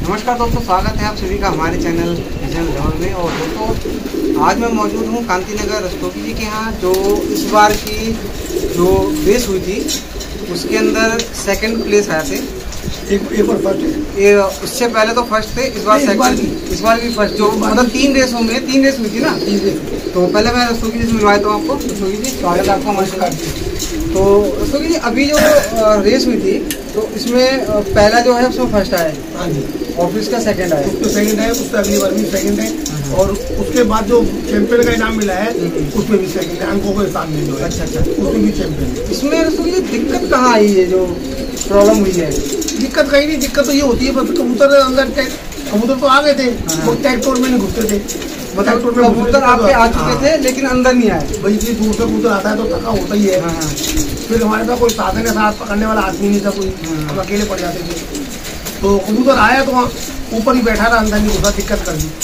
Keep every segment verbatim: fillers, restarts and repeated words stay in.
नमस्कार दोस्तों, स्वागत है आप सभी का हमारे चैनल विजन जॉन में। और दोस्तों आज मैं मौजूद हूँ कांति नगर रस्तोगी जी के यहाँ, जो इस बार की जो रेस हुई थी उसके अंदर सेकंड प्लेस आए थे। एक एक बार फर्स्ट है, ये उससे पहले तो फर्स्ट थे, इस बार सेकंड, इस बार भी फर्स्ट। जो मतलब तीन रेसों में तीन रेस हुई थी ना, तो पहले मैं रस्तोगी जी से मिलवाया था आपको। रस्तोगी जी स्वागत है आपका हमारे साथ। तो रस्तोगी जी अभी जो रेस हुई थी तो इसमें पहला जो है उसमें फर्स्ट आया, हाँ जी, और फिर इसका सेकंड आया, उसमें सेकंड है, उसका अगली बार भी सेकंड है, और उसके बाद जो चैंपियन का इनाम मिला है उसमें भी सेकंड है, अंकों के सामने जो है। अच्छा अच्छा, उसमें भी चैंपियन है। इसमें रस्तोगी जी दिक्कत कहाँ आई है, जो प्रॉब्लम हुई है? दिक्कत कहीं नहीं, दिक्कत तो ये होती है बस कबूतर अंदर टैग, कबूतर तो आ गए थे, वो टैग तोड़ में नहीं घुसते थे। मतलब कबूतर आपके आ चुके थे लेकिन अंदर नहीं आए। भाई इतनी दूर से कबूतर आता है तो थका होता ही है। फिर हमारे पास कोई साधन है, साथ पकड़ने वाला आदमी नहीं था कोई, हम अकेले पड़ जाते थे। तो कबूतर आया तो ऊपर ही बैठा रहा, अंदर नहीं घुसा, दिक्कत कर दी।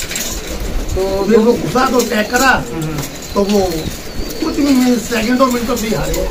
तो फिर वो घुसा तो टैग करा तो वो कुछ भी सेकंडों मिनटों से ही हारे।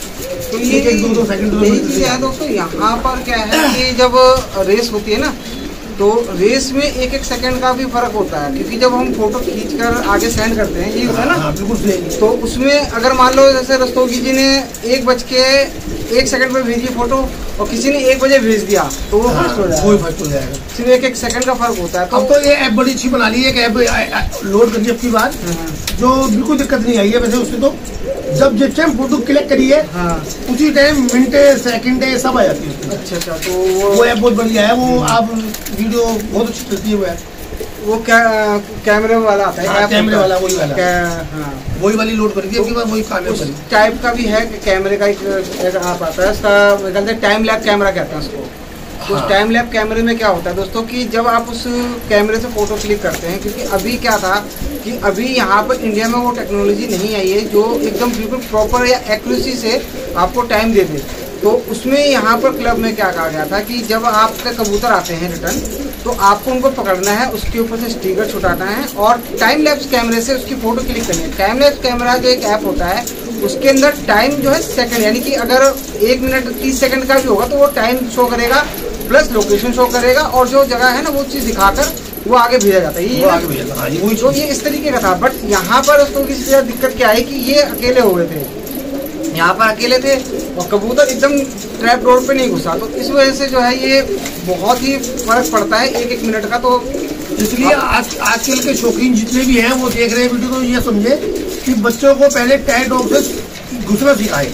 तो ये एक दो दो सेकंड यही चीज है दोस्तों। यहाँ पर क्या है कि जब रेस होती है ना, तो रेस में एक एक सेकंड का भी फर्क होता है, क्योंकि जब हम फोटो खींचकर आगे सेंड करते हैं, ये होता है ना, बिल्कुल सही। तो उसमें अगर मान लो जैसे रस्तोगी जी ने एक बज के एक सेकंड में भेजी फोटो और किसी ने एक बजे भेज दिया तो वो फर्स्ट हो जाएगा, वही फर्स्ट हो जाएगा। सिर्फ एक एक सेकंड का फर्क होता है। तो अब तो ये ऐप बड़ी अच्छी बना ली है, एक ऐप लोड करिए अपनी बात, जो बिल्कुल दिक्कत नहीं आई है वैसे उससे। तो जब जिस टाइम फोटो क्लिक करिए उसी टाइम मिनटे सेकंडे सब आ जाती है। अच्छा अच्छा, तो वो ऐप बहुत बढ़िया है, वो आप वीडियो बहुत अच्छी चलती है वो ऐप। वो क्या कैमरे वाला आता है? हाँ, कैमरे वाला वही वाला, हाँ वही वाली लोड कर दी अपनी बार, वही काम है। टाइप का भी है कि कैमरे का एक ऐप आता है, उसका टाइम लैप कैमरा कहते हैं उसको। तो हाँ। टाइम लैप कैमरे में क्या होता है दोस्तों कि जब आप उस कैमरे से फोटो क्लिक करते हैं, क्योंकि अभी क्या था कि अभी यहाँ पर इंडिया में वो टेक्नोलॉजी नहीं आई है जो एकदम बिल्कुल प्रॉपर या एक्यूरेसी से आपको टाइम दे दे। तो उसमें यहाँ पर क्लब में क्या कहा गया था कि जब आपके कबूतर आते हैं रिटर्न, तो आपको उनको पकड़ना है, उसके ऊपर से स्टिकर छुटाना है और टाइम लैप्स कैमरे से उसकी फोटो क्लिक करनी है। टाइम लैप्स कैमरा जो एक ऐप होता है उसके अंदर टाइम जो है सेकंड, यानी कि अगर एक मिनट तीस सेकंड का भी होगा तो वो टाइम शो करेगा, प्लस लोकेशन शो करेगा, और जो जगह है ना वो चीज दिखाकर वो आगे भेजा जाता है। ये आगे भेजा था, ये तो ये इस तरीके का था। बट यहाँ पर उसको किसी तरह दिक्कत क्या है कि ये अकेले हो गए थे, यहाँ पर अकेले थे और कबूतर एकदम ट्रैप रोड पे नहीं घुसा, तो इस वजह से जो है ये बहुत ही फर्क पड़ता है एक एक मिनट का। तो इसलिए आज आजकल के शौकीन जितने भी हैं वो देख रहे हैं वीडियो, तो ये समझे कि बच्चों को पहले टैग डॉग से घुसना सिखाए,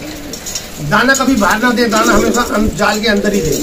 दाना कभी बाहर ना दे, दाना हमेशा जाल के अंदर ही दे,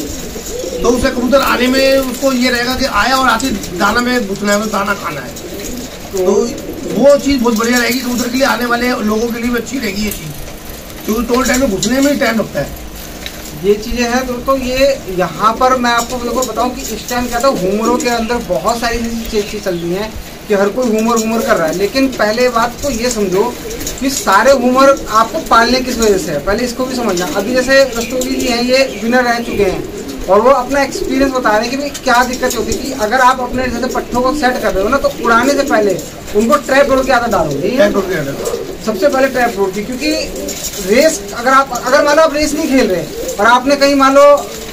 तो उसे कबूतर आने में उसको ये रहेगा कि आया और आते दाना में घुसना है, दाना खाना है। तो वो चीज़ बहुत बढ़िया रहेगी कबूतर के लिए, आने वाले लोगों के लिए भी अच्छी रहेगी ये चीज़, क्योंकि टोल टाइम में घुसने में ही टाइम लगता है। ये चीजें हैं दोस्तों। ये यहाँ पर मैं आपको देखो बताऊं कि इस टाइम क्या था, हुमरों के अंदर बहुत सारी चीजें चल रही हैं कि हर कोई हुमर हुमर कर रहा है, लेकिन पहले बात तो ये समझो कि सारे हुमर आपको पालने किस वजह से है, पहले इसको भी समझना। अभी जैसे रस्तोगी जी हैं, ये विनर रह चुके हैं और वो अपना एक्सपीरियंस बता रहे हैं कि भाई क्या दिक्कत होती है कि अगर आप अपने जैसे पट्टों को सेट कर रहे हो ना, तो उड़ाने से पहले उनको ट्रैप रोड की आदत डालोगे। सबसे पहले ट्रैप रोड की, क्योंकि रेस अगर आप अगर मान लो आप रेस नहीं खेल रहे और आपने कहीं मान लो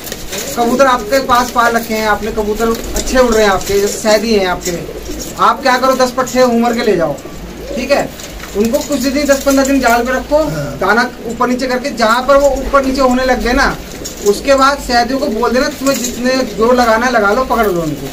कबूतर आपके पास पाल रखे हैं, आपने कबूतर अच्छे उड़ रहे हैं आपके, जैसे सैदी हैं आपके, आप क्या करो दस पट्टे उमर के ले जाओ, ठीक है, उनको कुछ दिन दस पंद्रह दिन जाल पे रखो, दाना ऊपर नीचे करके, जहाँ पर वो ऊपर नीचे होने लग गए ना, उसके बाद सैदियों को बोल देना तुम्हें जितने जोर लगाना है लगा लो, पकड़ लो उनको,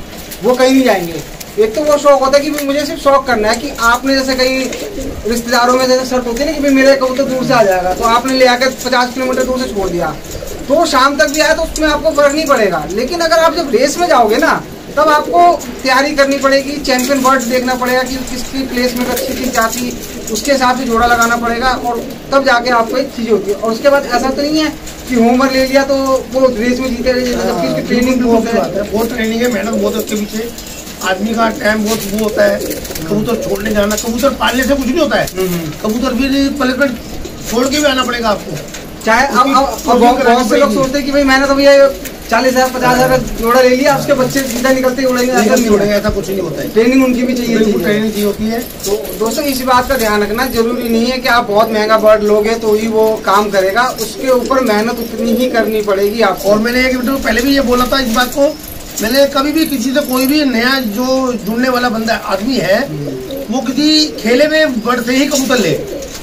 वो कहीं नहीं जाएंगे। एक तो वो शौक होता है कि मुझे सिर्फ शौक करना है कि आपने जैसे कहीं रिश्तेदारों में जैसे शर्त होती है ना कि भाई मेरे कबूतर दूर से आ जाएगा, तो आपने ले आकर पचास किलोमीटर दूर से छोड़ दिया, तो शाम तक भी आया तो उसमें आपको फर्क नहीं पड़ेगा। लेकिन अगर आप जब रेस में जाओगे ना, तब आपको तैयारी करनी पड़ेगी, चैंपियन बर्ड देखना पड़ेगा कि किसकी प्लेसमेंट अच्छी थी जाती, उसके हिसाब से जोड़ा लगाना पड़ेगा, और तब जाके आपको एक चीज होती है। और उसके बाद ऐसा तो नहीं है कि होमवर्क ले लिया तो वो रेस में जीते रहे, जबकि उसकी ट्रेनिंग बहुत है, बहुत ट्रेनिंग है, मेहनत बहुत है उसके पीछे, आदमी का टाइम बहुत वो होता है। कबूतर छोड़ने जाना, कबूतर पालने से कुछ नहीं होता है, कबूतर भी पलट छोड़ के भी आना पड़ेगा आपको। चाहे अब बहुत से लोग सोचते हैं कि भाई मैंने तो भैया चालीस हजार पचास हजार जोड़ा ले लिया, उसके बच्चे सीधा निकलते उड़ेंगे, ऐसा नहीं उड़ेंगे, ऐसा कुछ नहीं होता है। ट्रेनिंग उनकी भी चाहिए, ट्रेनिंग चाहिए होती है। तो दोस्तों इसी बात का ध्यान रखना, जरूरी नहीं है कि आप बहुत महंगा बर्ड लोगे तो ही वो काम करेगा, उसके ऊपर मेहनत उतनी ही करनी पड़ेगी आपको। और मैंने एक वीडियो पहले भी ये बोला था इस बात को मैंने कभी भी किसी से कोई भी नया जो जुड़ने वाला बंदा आदमी है वो किसी खेले में बर्ड से ही कबूतर ले,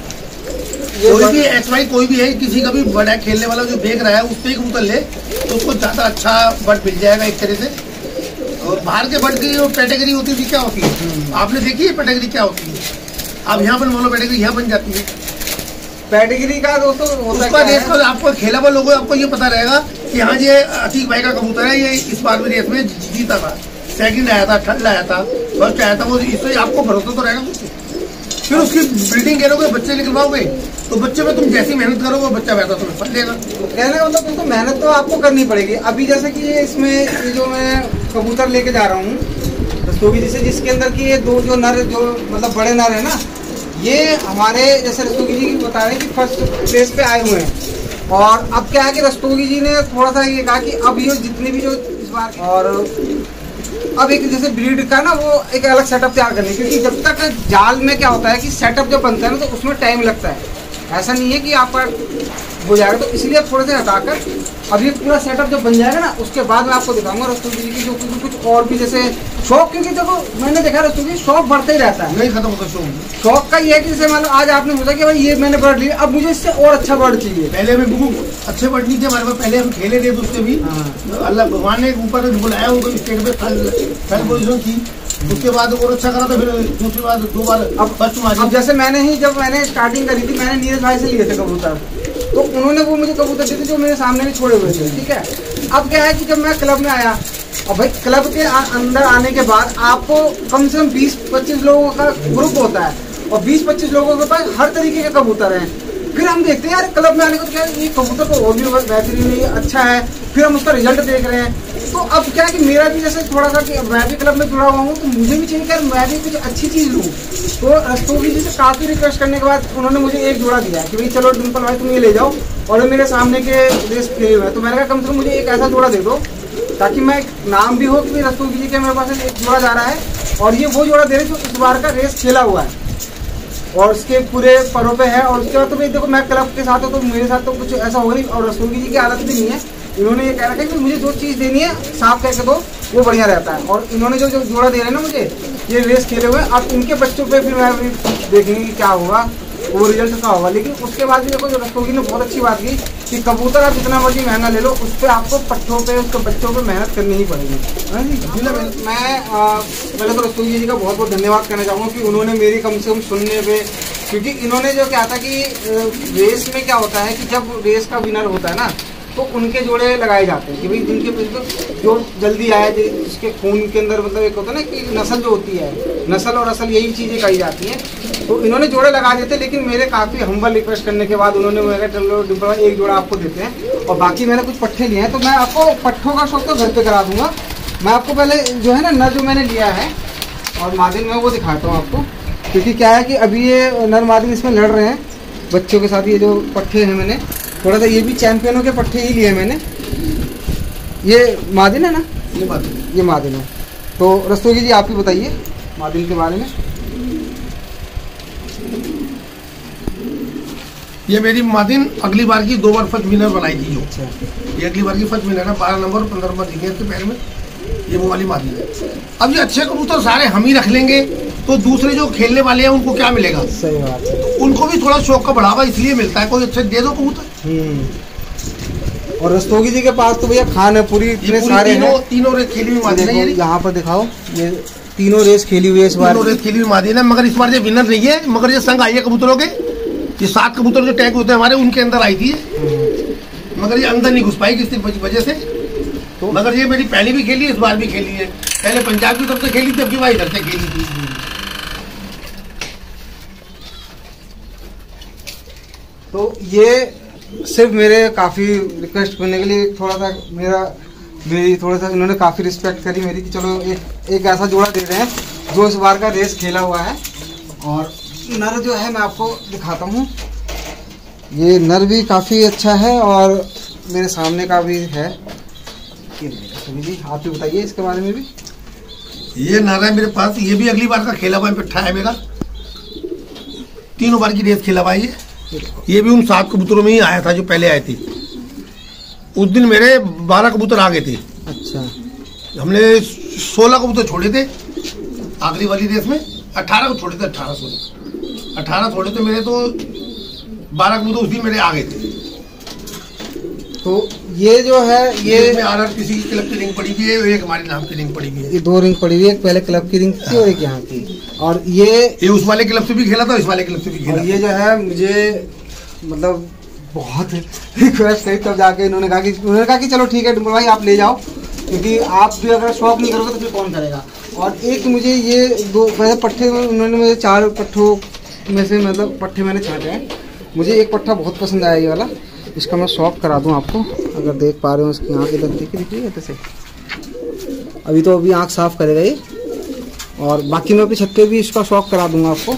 कोई भी एक्स वाई कोई भी है, किसी का भी बड़ा खेलने वाला जो देख रहा है उससे ही कबूतर ले तो उसको ज्यादा अच्छा बर्ड मिल जाएगा एक तरह से। और बाहर के बर्ड की जो कैटेगरी होती है क्या होती है, आपने देखी है कैटेगरी क्या होती है? आप यहाँ पर बोलो कैटेगरी यहाँ बन जाती है। कैटेगरी का दोस्तों उसका रेस का आपको खेला हुआ लोगों आपको ये पता रहेगा कि हाँ ये अतीक भाई का कबूतर है, ये इस बार भी रेस में जीता था, सेकंड आया था, थर्ड आया था, फर्स्ट आया था, वो इससे आपको भरोसा तो रहेगा। फिर उसकी ब्रीडिंग करोगे, बच्चे निकलवाओगे तो बच्चे में तुम जैसी मेहनत करोगे बच्चा वैसा तुम्हें फल देगा। कहने का मतलब दोस्तों मेहनत तो आपको करनी पड़ेगी। अभी जैसे कि ये इसमें ये जो मैं कबूतर लेके जा रहा हूँ रस्तोगी जी से, जिसके अंदर की ये दो जो नर जो मतलब बड़े नर है ना, ये हमारे जैसे रस्तोगी जी बता रहे हैं कि फर्स्ट प्लेस पे आए हुए हैं। और अब क्या है कि रस्तोगी जी ने थोड़ा सा ये कहा कि अब ये जितने भी जो इस बार और अब एक जैसे ब्रीड का ना वो एक अलग सेटअप तैयार करनी, क्योंकि जब तक जाल में क्या होता है कि सेटअप जब बनता है ना तो उसमें टाइम लगता है, ऐसा नहीं है कि आपका हो जाएगा। तो इसलिए आप थोड़े से हटाकर अब ये पूरा सेटअप जब बन जाएगा ना उसके बाद मैं आपको दिखाऊंगा रस्तोगी जी की जो कुछ और भी जैसे शौक, क्योंकि देखो मैंने देखा रस्तोगी शौक बढ़ता ही रहता है, नहीं खत्म होता शौक। शौक का ये है कि जैसे मतलब आज आपने सोचा कि भाई ये मैंने बर्ड लिया, अब मुझे इससे और अच्छा बर्ड चाहिए। पहले में अच्छे बर्ड नहीं थे हमारे पास, पहले हम खेले थे तो उससे भी अल्लाह भगवान ने ऊपर बुलाया, वो स्टेट में थर्ड पोजिशन थी, उसके बाद और अच्छा करा तो फिर दूसरी बार दो बार अब फर्स्ट मारी। अब जैसे मैंने ही जब मैंने स्टार्टिंग करी थी मैंने नीरज भाई से लिए थे कबूतर, तो उन्होंने वो मुझे कबूतर दिए थे जो मेरे सामने भी छोड़े हुए थे, ठीक है। अब क्या है कि जब मैं क्लब में आया और भाई क्लब के अंदर आने के बाद आपको कम से कम बीस पच्चीस लोगों का ग्रुप होता है और बीस पच्चीस लोगों के पास हर तरीके के कबूतर हैं। फिर हम देखते हैं यार क्लब में आने को तो क्या ये कबूतर तो और भी बेहतरीन है, अच्छा है, फिर हम उसका रिजल्ट देख रहे हैं। तो अब क्या है कि मेरा भी जैसे थोड़ा सा कि मैं भी क्लब में जुड़ा हुआ हूँ तो मुझे भी चाहिए कि मैं भी कुछ अच्छी चीज़ लूँ। तो रस्तोगी जी से काफ़ी रिक्वेस्ट करने के बाद उन्होंने मुझे एक जोड़ा दिया कि भाई चलो डिम्पल भाई तुम ये ले जाओ, और मेरे सामने के रेस खेले हुए हैं। तो मैंने कहा कम से कम मुझे एक ऐसा जोड़ा दे दो ताकि मैं नाम भी हो कि रस्तोगी जी के मेरे पास एक जोड़ा जा रहा है, और ये वो जोड़ा दे रहे जो इस बार का रेस खेला हुआ है और उसके पूरे परों पे है। और उसके बाद तो भाई देखो मैं क्लब के साथ हूँ तो मेरे साथ तो कुछ ऐसा होगा नहीं, और रस्तोगी जी की आदत भी नहीं है, इन्होंने ये कह रखा है कि मुझे जो चीज़ देनी है साफ कह के दो वो बढ़िया रहता है। और इन्होंने जो जो जोड़ा दे रहे हैं ना मुझे ये रेस खेले हुए, अब इनके बच्चों पे फिर मैं देखेंगे कि क्या होगा, वो रिजल्ट का होगा। लेकिन उसके बाद भी देखो जो रस्तोगी ने बहुत अच्छी बात की कि कबूतर आप जितना मर्जी महंगा ले लो उस पर आपको पट्ठों पे उसके बच्चों पे मेहनत करनी ही पड़ेगी। मैं पहले तो रस्तोगी जी का बहुत बहुत धन्यवाद करना चाहूँगा कि उन्होंने मेरी कम से कम सुनने पे, क्योंकि इन्होंने जो क्या था कि रेस में क्या होता है कि जब रेस का विनर होता है ना तो उनके जोड़े लगाए जाते हैं कि भाई जिनके बिल्कुल जो जल्दी आए, जिसके खून के अंदर मतलब एक होता है ना कि नस्ल जो होती है, नस्ल और असल यही चीज़ें कही जाती हैं। तो इन्होंने जोड़े लगा देते, लेकिन मेरे काफ़ी हम्बल रिक्वेस्ट करने के बाद उन्होंने मेरा चलो डिम्पल एक जोड़ा आपको देते हैं, और बाकी मैंने कुछ पट्ठे लिए हैं। तो मैं आपको पट्ठों का शौक तो घर पे करा दूंगा। मैं आपको पहले जो है ना नर जो मैंने लिया है और मादिन में वो दिखाता हूँ आपको, क्योंकि क्या है कि अभी ये नर मादिन इसमें लड़ रहे हैं बच्चों के साथ। ये जो पट्ठे हैं मैंने थोड़ा सा ये भी चैंपियनों के पट्टे ही लिए मैंने। ये मादिन है ना, ये मादिन ये मादिन है। तो रस्तोगी जी आप ही बताइए मादिन के बारे में। ये मेरी मादिन अगली बार की दो बार फर्स्ट विनर बनाई थी जो। अच्छा, ये अगली बार की फर्स्ट विनर है, बारह नंबर पंद्रह नंबर दिखे इसके पैर में, ये वो वाली मादिन है। अब ये अच्छे कबूतर सारे हम ही रख लेंगे तो दूसरे जो खेलने वाले हैं उनको क्या मिलेगा? सही बात है, तो उनको भी थोड़ा शौक का बढ़ावा इसलिए मिलता है, कोई अच्छे दे दो कबूतर। और रस्तोगी जी के पास तो भैया खान है पूरी, इतने सारे तीनों, हैं तीनों रेस खेली हुई मादिन है। यहाँ पर दिखाओ, ये तीनों रेस खेली हुई है इस बार, तीनों रेस खेली हुई मादिन है। मगर इस बार ये विनर नहीं है, मगर ये संग आई है कबूतरों के। ये सात कबूतर जो टैग होते हैं हमारे उनके अंदर आई थी, मगर ये अंदर नहीं घुस पाई किसी वजह से। तो मगर ये मेरी पहली भी खेली है, इस बार भी खेली है। पहले पंजाब की तरफ से खेली थी, अब की बार इधर से खेली थी। तो ये सिर्फ मेरे काफ़ी रिक्वेस्ट करने के लिए थोड़ा सा मेरा मेरी थोड़ा सा इन्होंने काफ़ी रिस्पेक्ट करी मेरी कि चलो एक एक ऐसा जोड़ा दे रहे हैं जो इस बार का रेस खेला हुआ है। और नर जो है मैं आपको दिखाता हूँ, ये नर भी काफ़ी अच्छा है और मेरे सामने का भी है। जी आप ही बताइए इसके बारे में भी। ये नर है मेरे पास, ये भी अगली बार का खेला हुआ पिट्ठा है मेरा, तीनों बार की रेस खेला हुआ है। ये भी उन सात कबूतरों में ही आया था जो पहले आए थे। उस दिन मेरे बारह कबूतर आ गए थे। अच्छा, हमने सोलह कबूतर छोड़े थे आखिरी वाली रेस में, अठारह को छोड़े थे, अठारह सौ अठारह छोड़े थे मेरे, तो बारह कबूतर उसी मेरे आ गए थे। तो ये जो है ये आर आर किसी क्लब की रिंग पड़ी हुई है, एक हमारे नाम की रिंग पड़ी हुई है। ये दो रिंग पड़ी हुई है, एक पहले क्लब की रिंग थी और एक यहाँ की। और ये ये उस वाले क्लब से भी खेला था, इस वाले क्लब से भी खेला। ये जो है मुझे मतलब बहुत रिक्वेस्ट करी, तब जाके इन्होंने कहा कि उन्होंने कहा कि चलो ठीक है डिम्पल भाई आप ले जाओ, क्योंकि आप भी अगर शौक नहीं करोगे तो फिर कौन करेगा। और एक मुझे ये दो पहले पट्टे उन्होंने मुझे चार पट्टों में से मतलब पट्टे मैंने छाटे हैं, मुझे एक पट्टा बहुत पसंद आया ये वाला, इसका मैं शॉप करा दूं आपको। अगर देख पा रहे हो इसकी आँख इधर देखिए दिखी है से, अभी तो अभी आँख साफ करेगा ये, और बाकी मैं अपनी छत पे भी इसका शौक करा दूंगा आपको।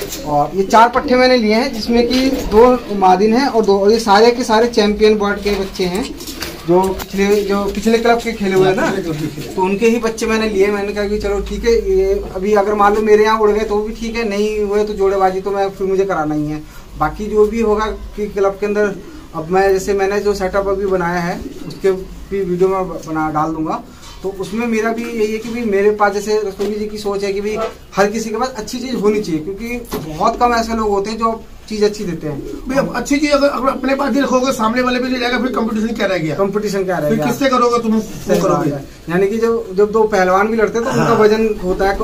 और ये चार पट्टे मैंने लिए हैं जिसमें कि दो मादिन हैं और दो, और ये सारे के सारे चैंपियन बर्ड के बच्चे हैं जो पिछले जो पिछले क्लब के खेले हुए हैं ना, तो उनके ही बच्चे मैंने लिए। मैंने कहा कि चलो ठीक है, ये अभी अगर मान लो मेरे यहाँ उड़ गए तो भी ठीक है, नहीं हुए तो जोड़ेबाजी तो मैं फिर मुझे कराना ही है। बाकी जो भी होगा कि क्लब के अंदर अब मैं जैसे मैंने जो सेटअप अभी बनाया है उसके भी वीडियो में बना डाल दूंगा। तो उसमें मेरा भी यही है कि भाई मेरे पास जैसे रस्तोगी जी की सोच है कि भाई हर किसी के पास अच्छी चीज होनी चाहिए, क्योंकि बहुत कम ऐसे लोग होते हैं जो चीज अच्छी देते हैं। भैया अच्छी चीज अगर अगर अपने पास ही रखोगे सामने वाले पे नहीं जाएगा, फिर कंपटीशन क्या रह गया? कंपटीशन क्या रहेगा, किससे करोगे तुम? करोगे यानी कि जब जब दो पहलवान भी लड़ते हैं तो उनका वजन होता है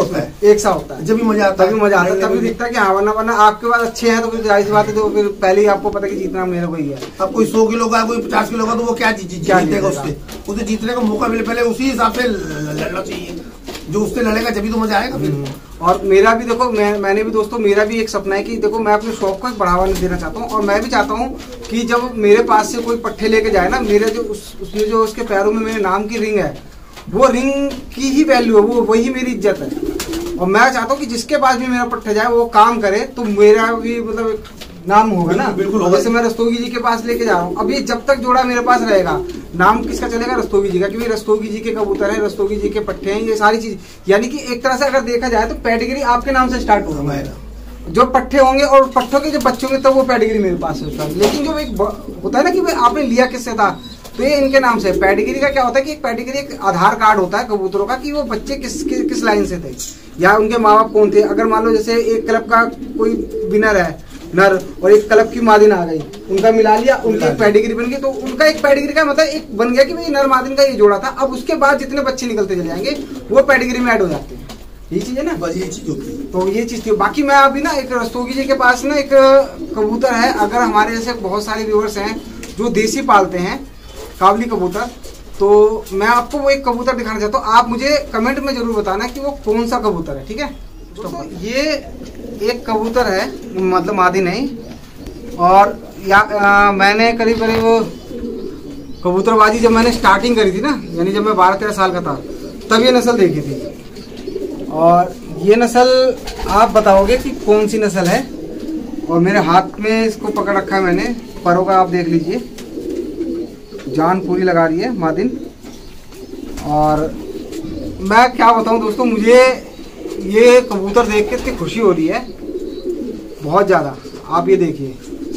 एक सा होता है, जब भी मजा आता है, तभी मजा आता है, तभी दिखता है कि हाँ, वरना वरना आपके पास अच्छे हैं तो फिर जाहिर सी बात है, तो फिर पहले ही आपको पता है कि जीतना मेरे को ही है। अब कोई सौ किलो का कोई पचास किलो का तो वो क्या जीतेगा? उससे उसे जीतने का मौका मिले पहले उसी हिसाब से लड़ना चाहिए, जो उससे लड़ेगा जब भी तो मजा आएगा फिर। और मेरा भी देखो मैं मैंने भी दोस्तों मेरा भी एक सपना है कि देखो मैं अपने शौक को बढ़ावा देना चाहता हूँ, और मैं भी चाहता हूँ कि जब मेरे पास से कोई पट्टे लेके जाए ना, मेरे जो उस उसमें जो उसके पैरों में मेरे नाम की रिंग है, वो रिंग की ही वैल्यू है, वो वही मेरी इज्जत है। और मैं चाहता हूँ कि जिसके पास भी मेरा पट्टा जाए वो काम करे तो मेरा भी मतलब नाम होगा ना। बिल्कुल। जैसे मैं रस्तोगी जी के पास लेके जा रहा हूँ, अब ये जब तक जोड़ा मेरे पास रहेगा नाम किसका चलेगा? रस्तोगी जी का, क्योंकि रस्तोगी जी के कबूतर हैं, रस्तोगी जी के पट्टे हैं, ये सारी चीज। यानी कि एक तरह से अगर देखा जाए तो पैडिग्री आपके नाम से स्टार्ट होगा, जो पट्टे होंगे और पट्टों के जो बच्चे होंगे तब वो पैडिग्री मेरे पास है। लेकिन जो एक होता है ना कि भाई आपने लिया किससे था, तो ये इनके नाम से। पैडिग्री का क्या होता है कि एक पैडिग्री एक आधार कार्ड होता है कबूतरों का, कि वो बच्चे किस किस, किस लाइन से थे या उनके माँ बाप कौन थे। अगर मान लो जैसे एक क्लब का कोई विनर है नर और एक क्लब की मादिन आ गई, उनका मिला लिया, उनकी एक पैडिग्री बन गई, तो उनका एक पैडिग्री का मतलब एक बन गया कि भाई नर मादिन का ये जोड़ा था। अब उसके बाद जितने बच्चे निकलते चले जाएंगे वो पैडिग्री में ऐड हो जाते हैं। ये चीज है ना, बस ये चीज होती है। तो ये चीज थी। बाकी मैं अभी ना एक रस्तोगी जी के पास ना एक कबूतर है, अगर हमारे जैसे बहुत सारे व्यूअर्स हैं जो देसी पालते हैं काबली कबूतर, तो मैं आपको वो एक कबूतर दिखाना चाहता हूँ। आप मुझे कमेंट में जरूर बताना कि वो कौन सा कबूतर है, ठीक है? तो ये एक कबूतर है, मतलब मादी नहीं, और या आ, मैंने करीब करीब कबूतरबाजी जब मैंने स्टार्टिंग करी थी ना, यानी जब मैं बारह तेरह साल का था, तब ये नस्ल देखी थी। और ये नस्ल आप बताओगे कि कौन सी नस्ल है। और मेरे हाथ में इसको पकड़ रखा है मैंने, परों का आप देख लीजिए, जान पूरी लगा रही है मादिन। और मैं क्या बताऊं दोस्तों, मुझे ये कबूतर देख के इतनी खुशी हो रही है बहुत ज़्यादा, आप ये देखिए,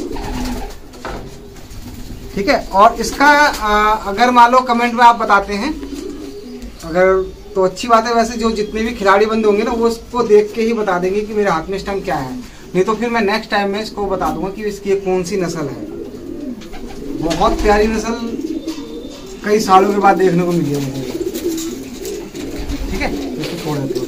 ठीक है? और इसका आ, अगर मान लो कमेंट में आप बताते हैं अगर, तो अच्छी बात है। वैसे जो जितने भी खिलाड़ी बंदे होंगे ना वो इसको देख के ही बता देंगे कि मेरे हाथ में इस टाइम क्या है, नहीं तो फिर मैं नेक्स्ट टाइम में इसको बता दूंगा कि इसकी कौन सी नस्ल है। बहुत प्यारी नस्ल कई सालों के बाद देखने को मिली है मुझे, ठीक है? इसको छोड़ देते हैं।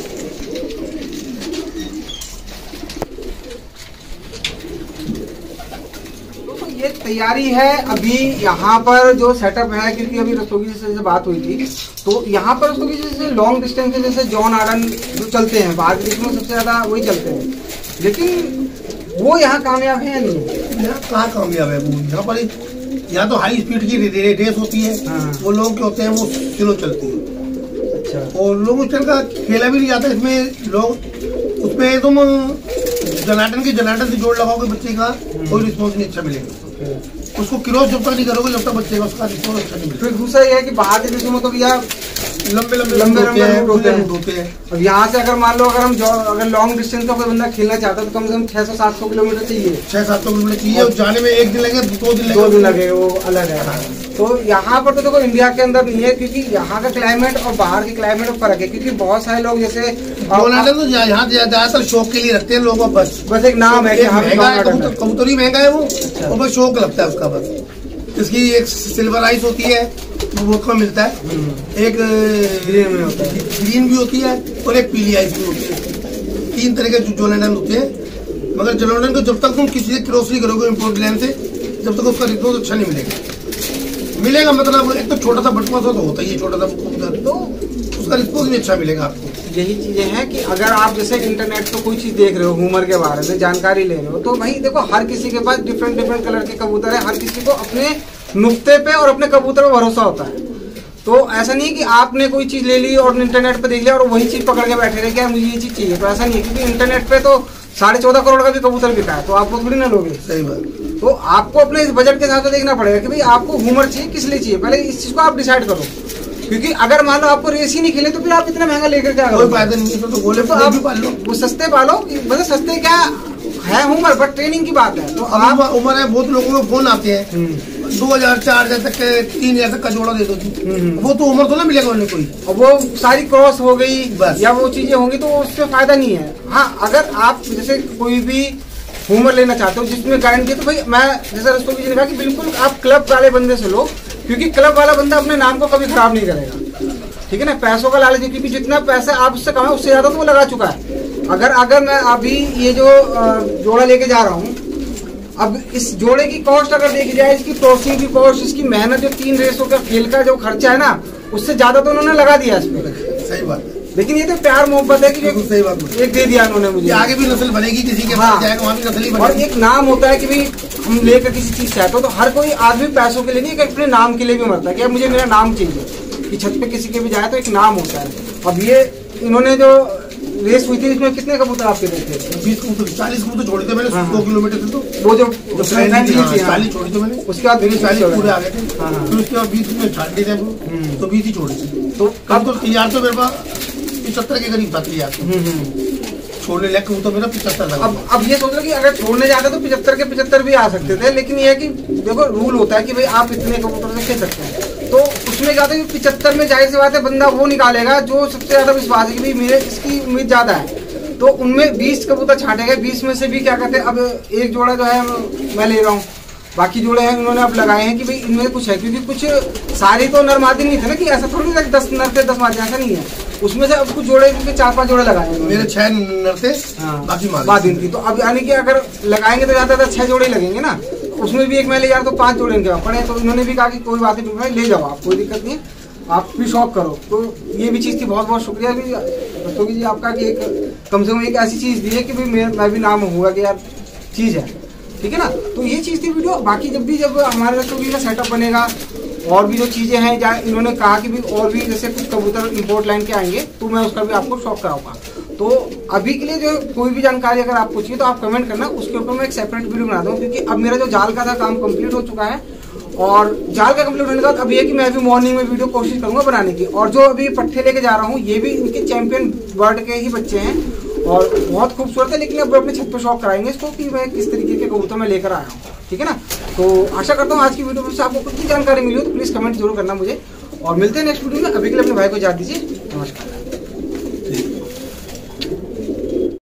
ये तैयारी है अभी यहाँ पर जो सेटअप है, क्योंकि अभी रस्तोगी जी से बात हुई थी, तो यहाँ पर रस्तोगी जी से लॉन्ग डिस्टेंस जैसे जॉन आर्डन जो चलते हैं बाहर के देश में सबसे ज्यादा वही चलते हैं, लेकिन वो यहाँ कामयाब है या नहीं? यहाँ कहाँ कामयाब है वो? यहाँ पर यहाँ तो हाई स्पीड की रेस होती है। हाँ। वो लोग क्या होते हैं वो स्लो चलती है। अच्छा। और लोग उस तरह का खेला भी नहीं जाता इसमें। लोग उसमें तुम जनाटन की जनाटन से जोड़ लगाओगे बच्चे का, कोई रिस्पॉन्स नहीं अच्छा मिलेगा। उसको क्रॉस जब तक नहीं करोगे जब तक बच्चे का उसका रिस्पॉन्स अच्छा नहीं मिलेगा। फिर दूसरा ये है कि बाहर के देशों में तो भैया लंबे लंबे लंबे लंबे होते हैं होते हैं अब यहाँ से अगर मान लो अगर हम अगर लॉन्ग डिस्टेंस का कोई बंदा खेलना चाहता है तो कम से कम छह सौ सात सौ किलोमीटर चाहिए, छह सात सौ किलोमीटर चाहिए। जाने में एक दिन लगे, दो दिन लगे, दो दिन लगे, वो अलग है। तो यहाँ पर तो देखो इंडिया के अंदर नहीं है, क्योंकि यहाँ का क्लाइमेट और बाहर के क्लाइमेट में फर्क है। क्योंकि बहुत सारे लोग जैसे तो यहाँ ज्यादातर शौक के लिए रखते हैं लोगों, बस बस एक नाम है कि कबूतर ही महंगा है वो, और बस शौक लगता है उसका बस। इसकी एक सिल्वर आइस होती है, वो बहुत कम मिलता है, एक ग्रीन में होता है, ग्रीन भी होती है, और एक पीली आइस भी होती है। तीन तरह के जोलेंडन होते हैं, मगर जोलेंडन को जब तक तुम किसी से क्रॉस नहीं करोगे इम्पोर्ट लैंड से, जब तक उसका रिस्पॉन्स अच्छा नहीं मिलेगा। मिलेगा मतलब एक तो छोटा सा बटवा सा तो होता ही है, छोटा सा कबूतर, तो उसका रिस्पॉन्स भी अच्छा मिलेगा आपको। यही चीजें हैं कि अगर आप जैसे इंटरनेट पे कोई चीज देख रहे हो, ह्यूमर के बारे में जानकारी ले रहे हो, तो भाई देखो हर किसी के पास डिफरेंट डिफरेंट कलर के कबूतर है। हर किसी को अपने नुक्ते पे और अपने कबूतर पे भरोसा होता है। तो ऐसा नहीं है कि आपने कोई चीज ले ली और इंटरनेट पे देख लिया और वही चीज पकड़ के बैठे रहे कि यार मुझे ये चीज चाहिए, तो ऐसा नहीं है। क्योंकि इंटरनेट पे तो साढ़े चौदह करोड़ का भी कबूतर बिका है, तो आप वो थोड़ी ना लोगे। सही बात। तो आपको अपने इस बजट के हिसाब से देखना पड़ेगा कि भाई आपको ह्यूमर चाहिए, किस लिए चाहिए, पहले इस चीज को आप डिसाइड करो। क्योंकि अगर मान लो आपको रेस ही नहीं खेले तो फिर आप इतना महंगा लेकर क्या करोगे? कोई फायदा नहीं है। तो बोले तो आप पाल लो, वो सस्ते पालो। मतलब सस्ते क्या है ह्यूमर, बट ट्रेनिंग की बात है। तो आप उम्र है, बहुत लोगों को फोन आते हैं दो हजार चार हजार तक के, तीन हजार तक का जोड़ा दे दो, वो तो उम्र तो ना मिलेगा उन्हें कोई, और वो सारी क्रॉस हो गई या वो चीजें होंगी तो उससे फायदा नहीं है। हाँ, अगर आप जैसे कोई भी ह्यूमर लेना चाहते हो जिसमें गारंटी है, तो भाई मैं जैसा रस्तों जी ने कहा कि बिल्कुल आप क्लब वाले बंदे से लो, क्योंकि क्लब वाला बंदा अपने नाम को कभी खराब नहीं करेगा। ठीक है ना, पैसों का लालच, क्योंकि जितना पैसा आप उससे कमाए उससे ज्यादा तो वो लगा चुका है। अगर अगर मैं अभी ये जो जोड़ा लेके जा रहा हूँ, अब इस जोड़े की कॉस्ट अगर देखी जाए, इसकी क्रॉसिंग की कॉस्ट, इसकी मेहनत, जो तीन रेसों का खेल का जो खर्चा है ना, उससे ज्यादा तो उन्होंने लगा दिया इस पे। सही बात है। लेकिन ये तो प्यार मोहब्बत है कि सही बात, एक दे दिया उन्होंने मुझे, आगे भी नस्ल बनेगी, किसी के पास जाएगा वहाँ भी नस्ल ही बनेगी। और एक नाम होता है कि भाई हम लेकर किसी चीज चाहते हो, तो हर कोई आदमी पैसों के लिए नहीं, अपने नाम के लिए भी मरता है कि अब मुझे मेरा नाम चाहिए। कि छत पे किसी के भी जाए तो एक नाम होता है। अब ये इन्होंने जो रेस हुई थी, इसमें कितने कबूतर आपके थे? बीस कबूतर, चालीस कबूतर छोड़े थे मैंने, दो किलोमीटर से। तो वो जो चालीस छोड़े थे मैंने, उसके बाद चालीस पूरे आ गए थे, फिर उसके बाद बीस में छाट दिए थे, तो बीस ही छोड़े थे। तो कब तो तैयार तो मेरे पास पचहत्तर के करीब था तैयार, छोड़ने लायक कबूतर मेरा पचहत्तर था। अब अब ये सोच लो कि अगर छोड़ने जाते तो पचहत्तर के पचहत्तर भी आ सकते थे, लेकिन ये है कि देखो रूल होता है कि भाई आप इतने कबूतर से खेल सकते हैं, तो उसमें ज्यादा पिछहत्तर में जाहिर सी बात है बंदा वो निकालेगा जो सबसे ज्यादा विश्वास है कि भाई मेरे इसकी उम्मीद ज्यादा है, तो उनमें बीस कबूतर छाटे गए। बीस में से भी क्या कहते हैं, अब एक जोड़ा जो है मैं ले रहा हूँ, बाकी जोड़े हैं उन्होंने अब लगाए हैं कि भाई इनमें कुछ है, क्योंकि कुछ सारी तो नर मादी नहीं थे ना, कि ऐसा थोड़ी ना दस नर थे दस मादी, ऐसा नहीं है। उसमें से अब कुछ जोड़े क्योंकि चार पांच जोड़े लगाए हैं, मेरे छह नर थे, बाकी मादी थी। तो अब यानी कि अगर लगाएंगे तो ज्यादा ज्यादा छह जोड़े लगेंगे ना, उसमें भी एक मैं ले जा रहा तो पांच जोड़े इनके पड़े। तो इन्होंने भी कहा कि कोई बात नहीं भाई, ले जाओ आप, कोई दिक्कत नहीं है, आप भी शौक करो। तो ये भी चीज़ थी। बहुत बहुत शुक्रिया भी रस्तोगी जी आपका कि एक कम से कम एक ऐसी चीज़ दी है कि भाई मैं मैं भी नाम होगा कि यार चीज़ है, ठीक है ना। तो ये चीज़ थी वीडियो। बाकी जब भी जब हमारे रस्तोगी का सेटअप बनेगा और भी जो चीज़ें हैं, जहाँ इन्होंने कहा कि भी और भी जैसे कुछ कबूतर इंपोर्ट लाइन के आएंगे तो मैं उसका भी आपको शौक कराऊंगा। तो अभी के लिए जो कोई भी जानकारी अगर आपको चाहिए तो आप कमेंट करना, उसके ऊपर मैं एक सेपरेट वीडियो बना दूँ, क्योंकि अब मेरा जो जाल का था काम कंप्लीट हो चुका है। और जाल का कंप्लीट होने के बाद अभी है कि मैं अभी मॉर्निंग में वीडियो कोशिश करूंगा बनाने की। और जो अभी पट्टे लेके जा रहा हूँ ये भी इनके चैंपियन बर्ड के ही बच्चे हैं और बहुत खूबसूरत है, लेकिन अब अपने छत पे शौक कराएंगे इसको कि मैं किस तरीके के कबूतर मैं लेकर आया हूँ, ठीक है ना। तो आशा करता हूँ आज की वीडियो में से आपको कुछ भी जानकारी मिली हो तो प्लीज कमेंट जरूर करना मुझे, और मिलते हैं नेक्स्ट वीडियो में। अभी के लिए अपने भाई को इजाजत दीजिए, नमस्कार।